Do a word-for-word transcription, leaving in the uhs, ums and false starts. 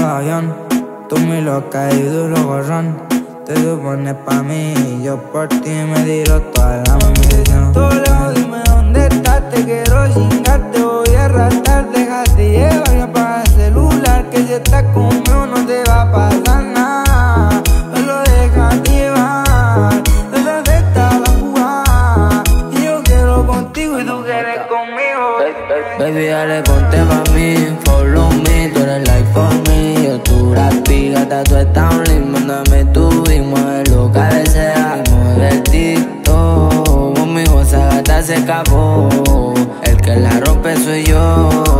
avión. Tú muy loca y duro gorrón. Te supones pa' mí y yo por ti me tiro toda la munición. Todo lejos, dime dónde estás, te quiero chingar, te voy a arrastrar. Déjate llevar y apaga el celular, que si estás conmigo no te va a pasar nada. Solo déjate llevar, no te afecta la jugada. Y yo quiero contigo y tú quieres conmigo. Baby, dale, ponte pa' mí, follow me, tú eres like for me. Yo tu rapi, gata, tú estás un link, mándame tu y mueve lo que desea. Mueve el tito, conmigo esa gata se escapó. El que la rompe soy yo.